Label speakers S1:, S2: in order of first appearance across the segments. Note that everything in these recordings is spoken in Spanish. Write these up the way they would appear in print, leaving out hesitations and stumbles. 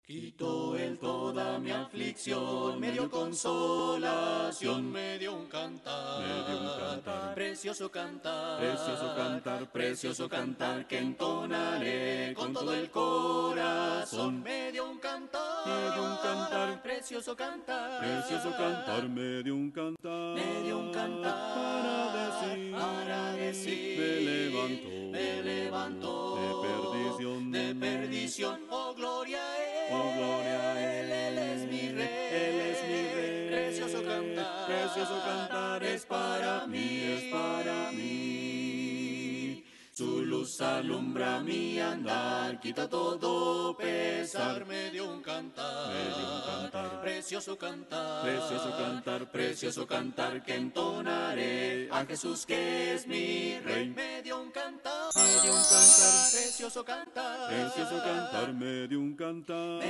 S1: Quitó él toda mi aflicción, me dio consolación, me dio un cantar, precioso cantar, precioso cantar que entonaré con todo el corazón. Me dio un cantar, precioso cantar,
S2: me dio un cantar,
S1: me dio un cantar para decir, me levantó de perdición, oh gloria a Él.
S2: Oh, gloria a
S1: Él es mi rey,
S2: Él es mi rey.
S1: precioso
S2: Precioso cantar
S1: es para mí,
S2: es para mí.
S1: Su luz alumbra mi andar, quita todo pesar, me dio un cantar, precioso cantar que entonaré a Jesús que es mi rey. Me dio un cantar, precioso cantar,
S2: me dio un cantar,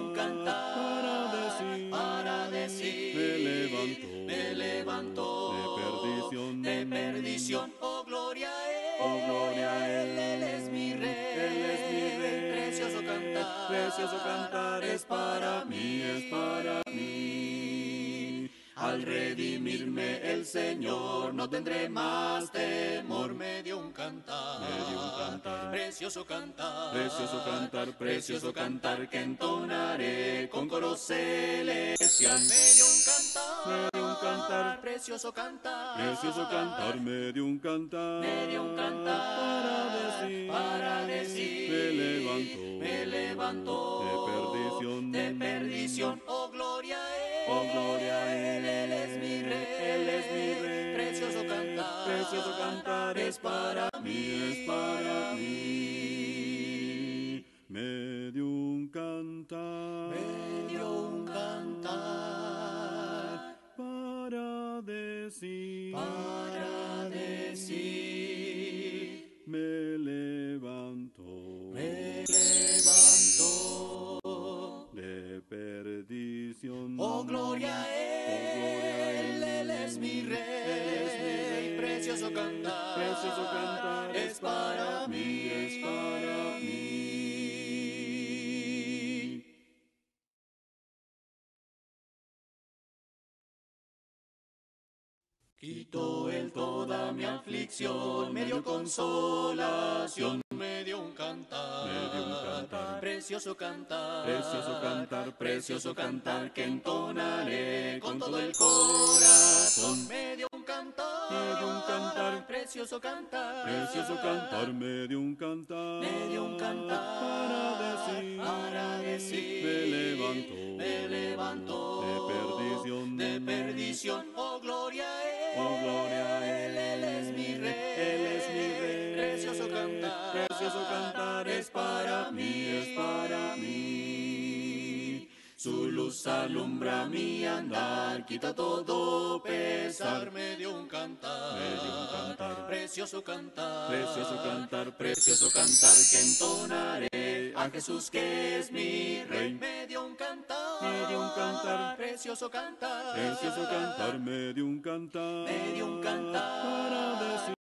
S1: para decir, me levantó de perdición, oh gloria a Él.
S2: oh, gloria a
S1: Él es mi rey, precioso cantar es para mí, Al redimirme el Señor no tendré más temor. Me dio un cantar, precioso cantar que entonaré con coro celestial. Me dio un cantar, precioso cantar,
S2: me dio un cantar,
S1: para decir, me levantó de perdición, oh gloria a Él. Él es mi rey, precioso cantar es para mí,
S2: me dio un cantar,
S1: me dio un cantar
S2: para decir, me levantó de perdición.
S1: oh gloria a Él, Él es mi rey, precioso cantar es para mí, Quitó él toda mi aflicción, me dio consolación, me dio un cantar, precioso cantar que entonaré con todo el corazón. Me dio un cantar, precioso cantar,
S2: me dio un cantar,
S1: para decir, me levantó de perdición, oh gloria a Él. Él es mi rey, precioso cantar es para mí, Su luz alumbra mi andar, quita todo pesar, me dio un cantar, precioso cantar que entonaré a Jesús que es mi rey. Me dio un cantar, precioso cantar,
S2: me dio un cantar,
S1: para decir.